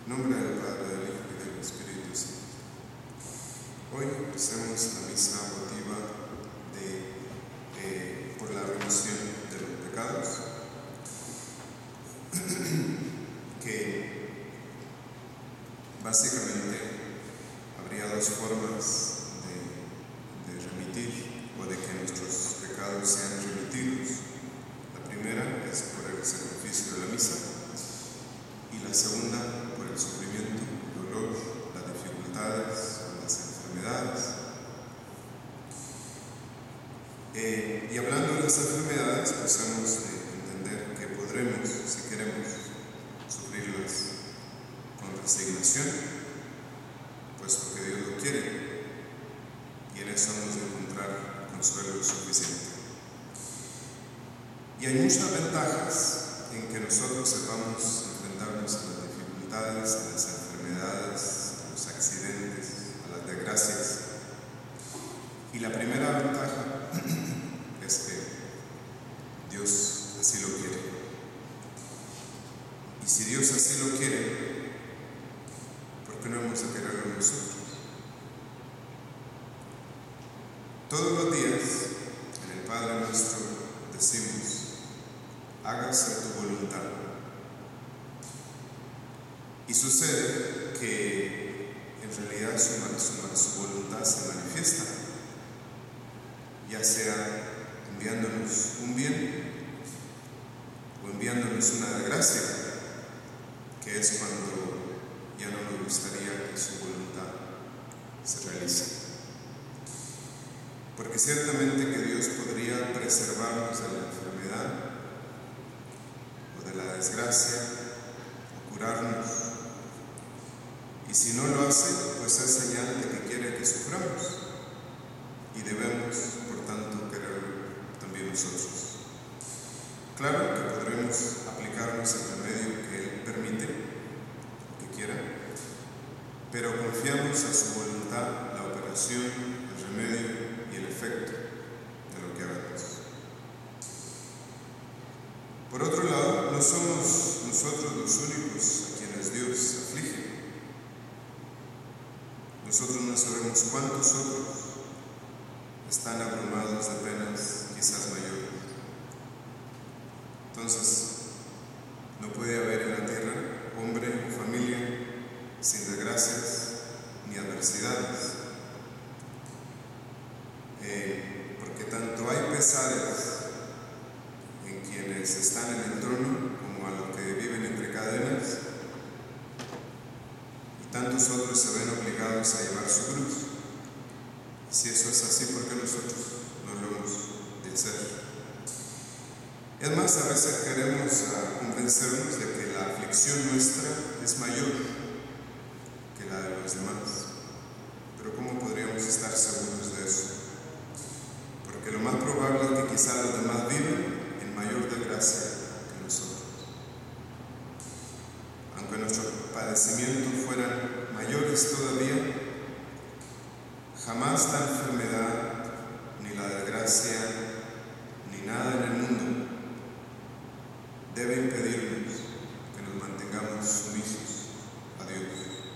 En nombre del Padre, del Hijo y del Espíritu Santo. Hoy hacemos la misa votiva por la remisión de los pecados, que básicamente habría dos formas de remitir o de que nuestros pecados sean remitidos. La primera es por el sacrificio de la misa y la segunda por el sufrimiento, el dolor, las dificultades, las enfermedades. Y hablando de las enfermedades, pues hemos de entender que podremos, si queremos, sufrirlas con resignación, puesto que Dios lo quiere, y en eso hemos de encontrar consuelo suficiente. Y hay muchas ventajas en que nosotros sepamos enfrentarnos a las dificultades, a las enfermedades, a los accidentes, a las desgracias. Y la primera ventaja es que Dios así lo quiere. Y si Dios así lo quiere, ¿por qué no hemos de quererlo nosotros? Todos los días en el Padre Nuestro decimos: hágase tu voluntad. Y sucede que en realidad su voluntad se manifiesta, ya sea enviándonos un bien o enviándonos una desgracia, que es cuando ya no nos gustaría que su voluntad se realice. Porque ciertamente que Dios podría preservarnos de la enfermedad o de la desgracia o curarnos, y si no lo hace, pues es señal de que quiere que suframos, y debemos, por tanto, quererlo también nosotros. Claro que podremos aplicarnos el remedio que Él permite, que quiera, pero confiamos a su voluntad la operación, el remedio y el efecto de lo que hagamos. Por otro lado, no somos nosotros los únicos a quienes Dios aflige. Nosotros no sabemos cuántos otros están abrumados de penas quizás mayores. Entonces, no puede haber en la tierra hombre o familia sin desgracias ni adversidades, porque tanto hay pesares en quienes están en el trono como a los que viven entre cadenas, y tantos otros se ven obligados a llevar su cruz. Y si eso es así, ¿por qué nosotros no lo hemos de hacer? Es más, a veces queremos convencernos de que la aflicción nuestra es mayor que la de los demás. Pero ¿cómo podríamos estar seguros de eso? Porque lo más probable es que quizá los demás viven en mayor desgracia que nosotros. Aunque nuestros padecimientos fueran mayores todavía, jamás la enfermedad, ni la desgracia, ni nada en el mundo debe impedirnos que nos mantengamos sumisos a Dios.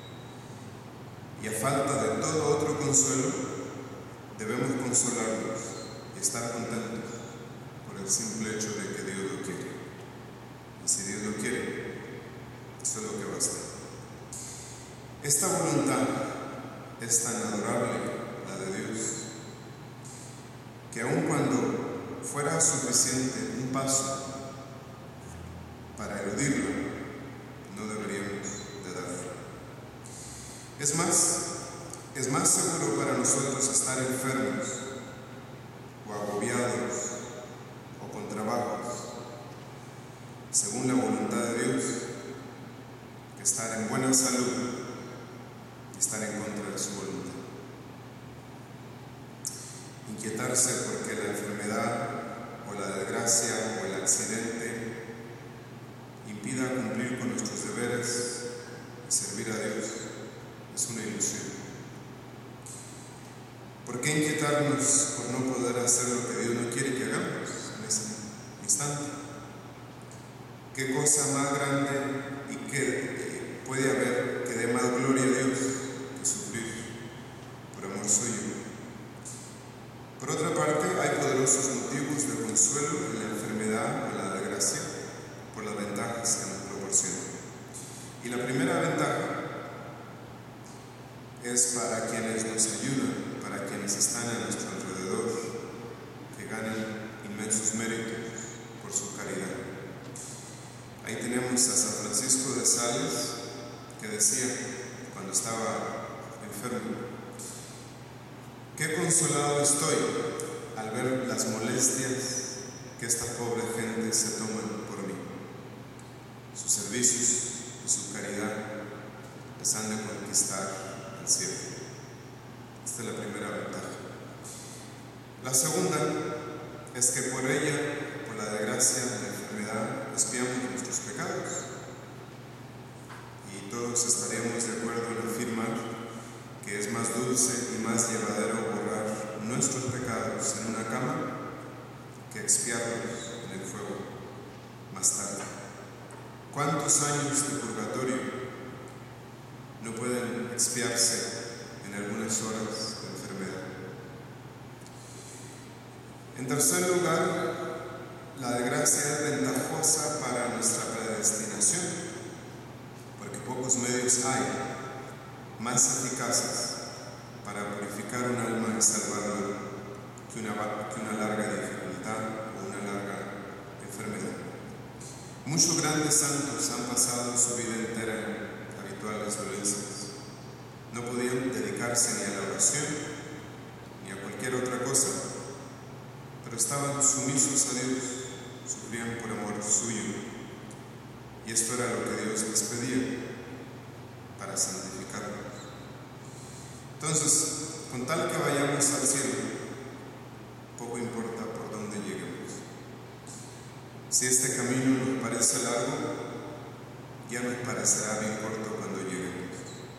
Y a falta de todo otro consuelo, debemos consolarnos y estar contentos por el simple hecho de que Dios lo quiere. Y si Dios lo quiere, eso es lo que basta. Esta voluntad es tan adorable, la de Dios, que aun cuando fuera suficiente un paso para eludirla, no deberíamos de darla. Es más seguro para nosotros estar enfermos o agobiados o con trabajos según la voluntad de Dios, que estar en buena salud y estar en contra de su voluntad. Inquietarse porque la enfermedad o la desgracia o el accidente impida cumplir con nuestros deberes y servir a Dios es una ilusión. ¿Por qué inquietarnos por no poder hacer lo que Dios no quiere que hagamos en ese instante? ¿Qué cosa más grande y qué puede haber que dé más gloria a Dios que sufrir por amor suyo. Por otra parte, hay poderosos motivos de consuelo en la enfermedad o en la desgracia por las ventajas que nos proporciona. Y la primera ventaja es para quienes nos ayudan, para quienes están a nuestro alrededor, que ganan inmensos méritos por su caridad. Ahí tenemos a San Francisco de Sales, que decía cuando estaba enfermo: qué consolado estoy al ver las molestias que esta pobre gente se toman por mí. Sus servicios y su caridad les han de conquistar el cielo. Esta es la primera ventaja. La segunda es que por ella, por la desgracia de la enfermedad, expiamos nuestros pecados. Y todos estaríamos de acuerdo en afirmar que es más dulce y más llevadero borrar nuestros pecados en una cama que expiarlos en el fuego más tarde. ¿Cuántos años de purgatorio no pueden expiarse en algunas horas de enfermedad? En tercer lugar, la desgracia es ventajosa para nuestra predestinación, porque pocos medios hay más eficaces para purificar un alma y salvarla que una larga dificultad o una larga enfermedad. Muchos grandes santos han pasado su vida entera en habituales dolencias. No podían dedicarse ni a la oración ni a cualquier otra cosa, pero estaban sumisos a Dios, sufrían por amor suyo, y esto era lo que Dios les pedía para santificarnos. Entonces, con tal que vayamos al cielo, poco importa por dónde lleguemos. Si este camino nos parece largo, ya nos parecerá bien corto cuando lleguemos.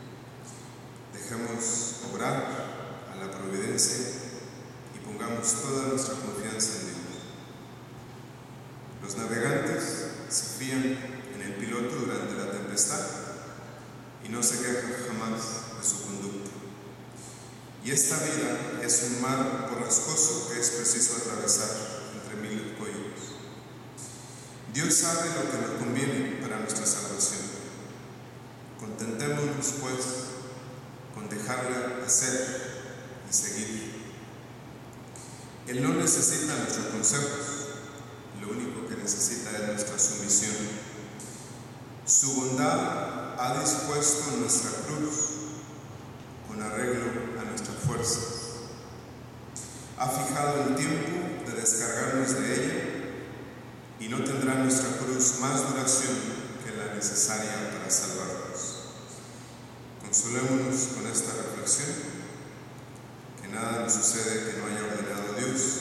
Dejemos obrar a la providencia y pongamos toda nuestra confianza en Dios. Los navegantes se fían en el piloto durante la tempestad y no se quejan jamás de su conducta. Y esta vida es un mar borrascoso que es preciso atravesar entre mil collos. Dios sabe lo que nos conviene para nuestra salvación. Contentémonos, pues, con dejarle hacer y seguir. Él no necesita nuestros consejos, lo único que necesita es nuestra sumisión. Su bondad ha dispuesto nuestra cruz con arreglo a nuestras fuerzas. Ha fijado el tiempo de descargarnos de ella y no tendrá nuestra cruz más duración que la necesaria para salvarnos. Consolémonos con esta reflexión, que nada nos sucede que no haya ordenado Dios,